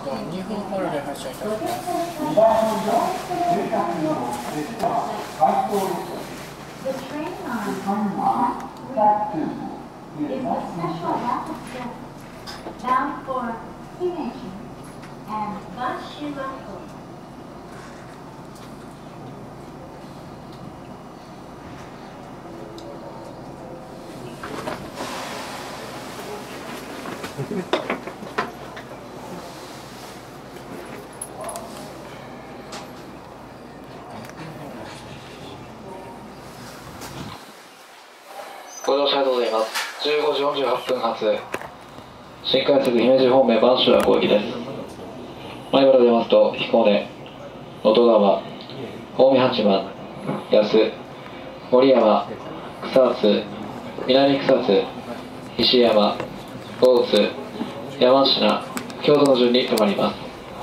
2分ほどで発車いたします。 The train on track 2 is a special rapid service bound for Himeji and Bashirako. ご乗車ありがとうございます。15時48分発、新快速姫路方面播州は行きです。前から出ますと、彦根、能登川、近江八幡、安、森山、草津、南草津、石山、大津、山科、京都の順に止まります。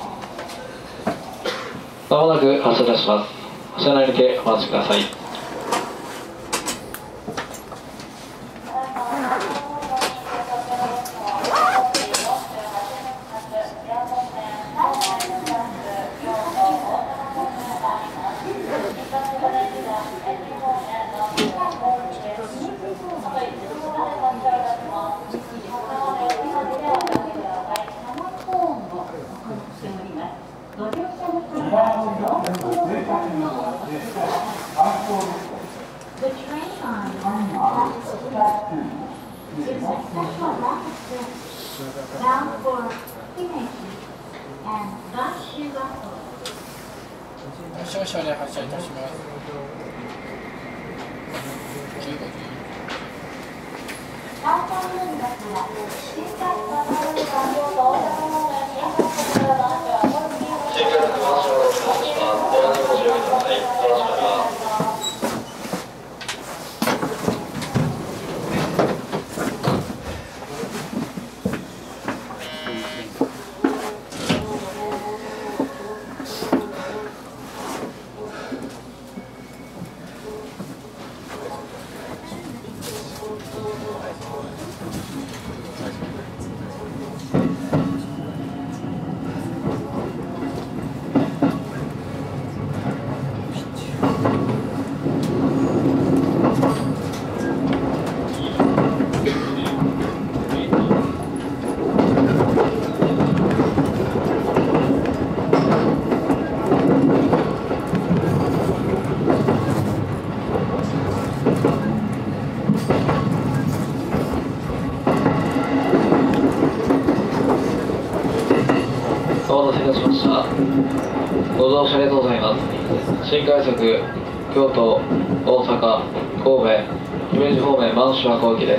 まもなく発車いたします。車内にてお待ちください。 The train on track 2 is a special rapid service bound for Himeji and Bashirako. 少々で発車いたします。15時。お待たせいたしました。ご乗車ありがとうございます。新快速京都、大阪、神戸、姫路方面播州は行きです。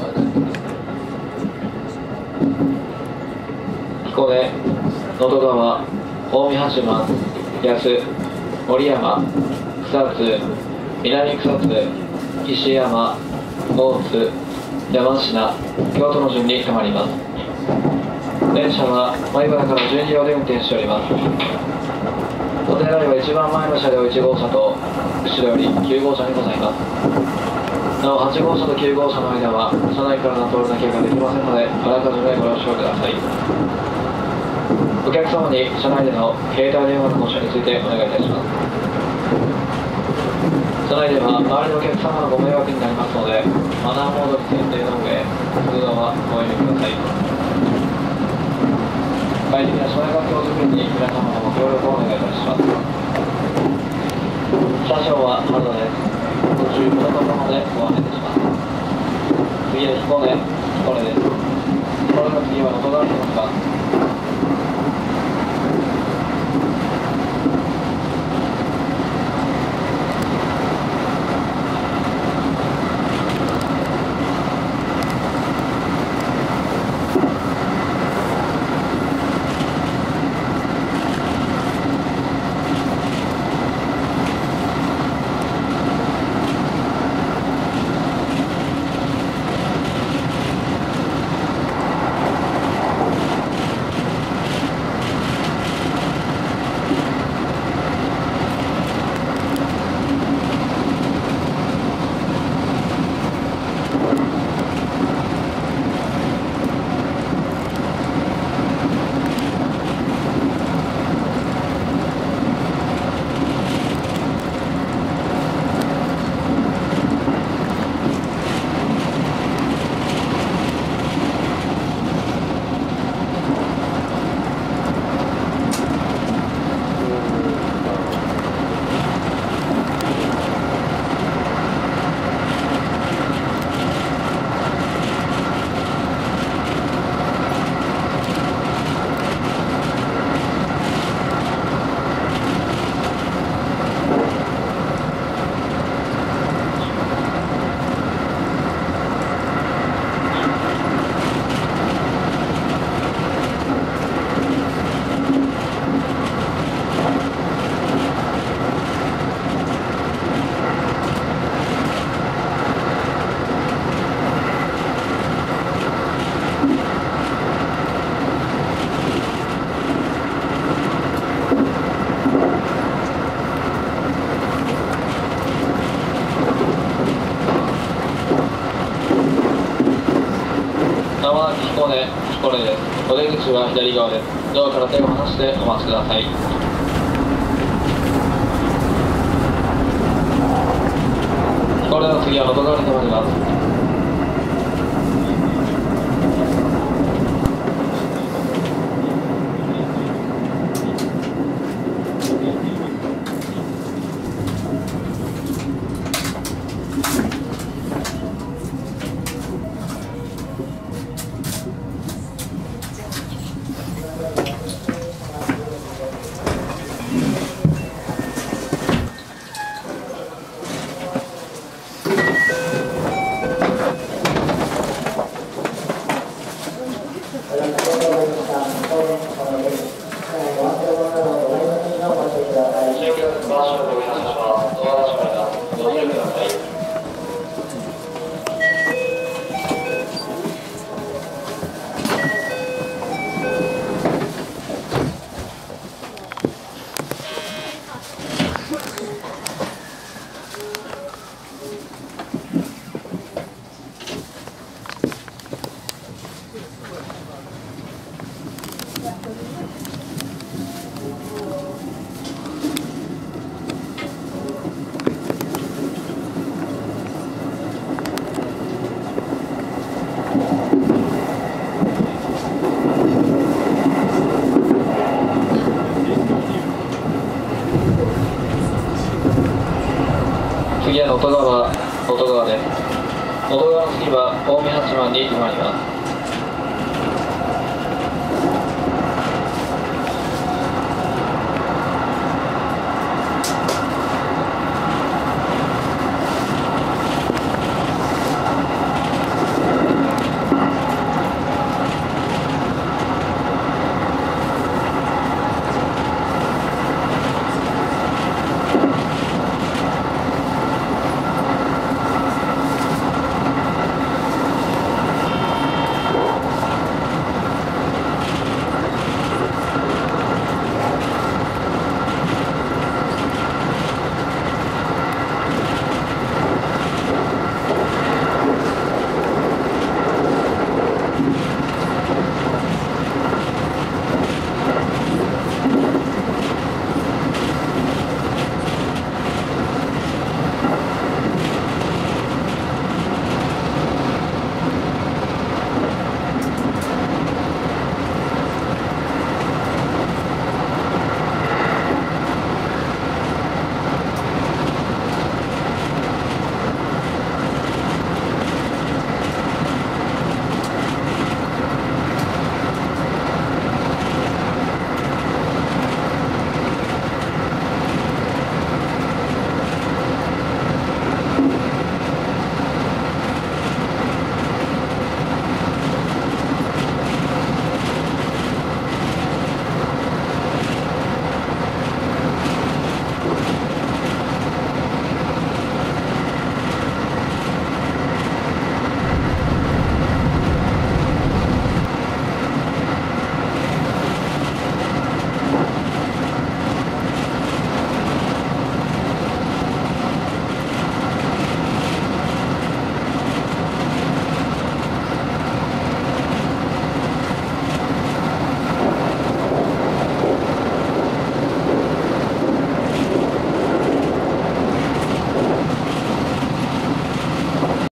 彦根、能登川、近江八幡、安、森山、草津、南草津、石山、大津、山科、京都の順に停まります。電車は前原から12両で運転しております。お手洗いは一番前の車両1号車と後ろより9号車にございます。なお8号車と9号車の間は車内からの通るだけができませんので、あらかじめご了承ください。お客様に車内での携帯電話のご使用についてお願いいたします。車内では周りのお客様のご迷惑になりますので、マナーモードに設定の上、通話はご遠慮ください。快適な車内環境づくりに皆様のご協力をお願いいたします。車掌は原田です。途中このところでご案内いたします。次は彦根です。これの次は能登川にますか。 口は左側です。ドアから手を離してお待ちください。これでの次は能登川に停まります。次は能登川です。能登川の次は近江八幡に停まります。